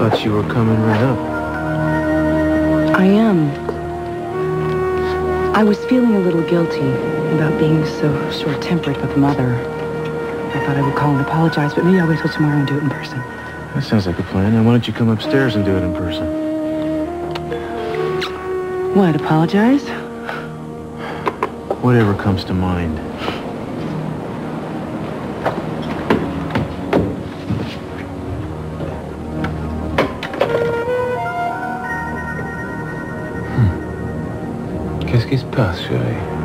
thought you were coming right up. I am. I was feeling a little guilty about being so short-tempered with Mother. I thought I would call and apologize, but maybe I'll wait till tomorrow and do it in person. That sounds like a plan. Now, why don't you come upstairs and do it in person? What, apologize? Whatever comes to mind. Qu'est-ce qui se passe, chérie?